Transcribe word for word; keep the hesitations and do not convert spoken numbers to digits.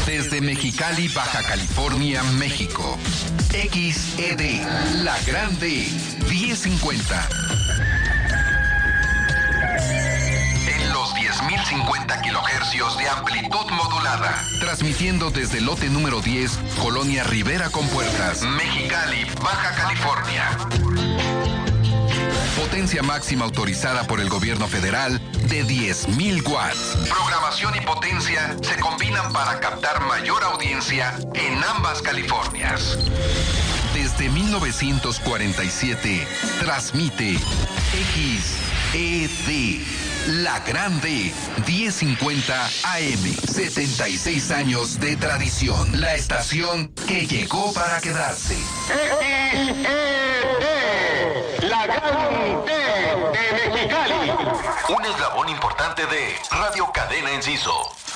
Desde Mexicali, Baja California, México. X E D, La Grande, diez cincuenta. En los diez mil cincuenta kilohercios de amplitud modulada. Transmitiendo desde lote número diez, Colonia Rivera con Puertas, Mexicali, Baja California. Potencia máxima autorizada por el gobierno federal de diez mil watts. Programación y potencia se combinan para captar mayor audiencia en ambas Californias. Desde mil novecientos cuarenta y siete, transmite X E D, La Grande, diez cincuenta A M. setenta y seis años de tradición. La estación que llegó para quedarse. X E D, La Grande de Mexicali. Un eslabón importante de Radio Cadena Enciso.